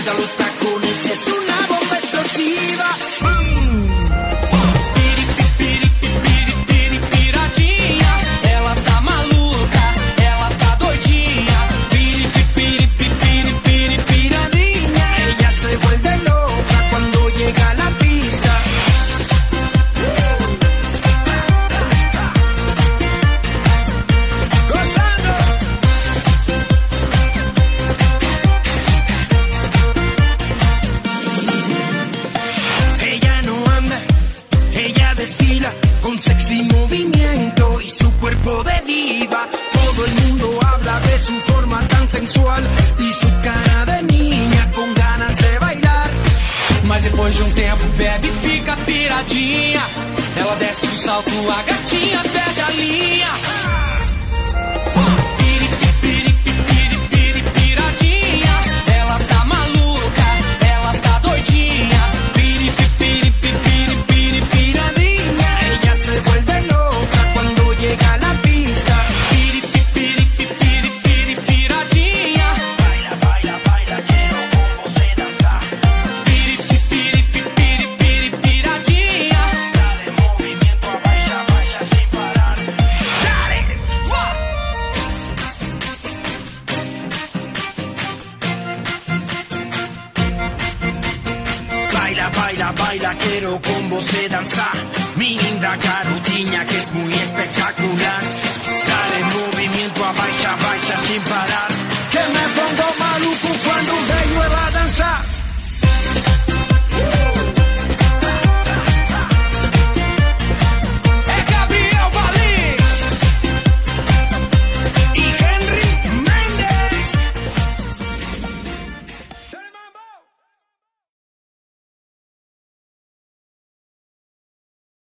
quita los tacones, es una bomba explosiva. Ela tá maluca, ela tá doidinha. Piraninha, ella se vuelve loca cuando llega a la pista. Gozando. Ella no anda, ella desfila con sexy movimiento y su cuerpo de diva. Todo el mundo habla de su forma tan sensual e su cara de niña com ganas de bailar. Mas depois de um tempo bebe e fica piradinha. Ela desce o salto, a gatinha perde a linha. Piradinha, ela tá maluca, ela tá doidinha. Piraninha, ella se vuelve loca cuando llega a la pista. Piradinha, baila, baila, baila, quiero con você dançar. Piradinha, dale movimiento, abaixa, abaixa sem parar. Dale, baila, baila, baila, quiero con você dançar. Mi linda garotinha que es muy espectacular. Dale movimiento, abaixa, abaixa sin parar. Que me pongo maluco.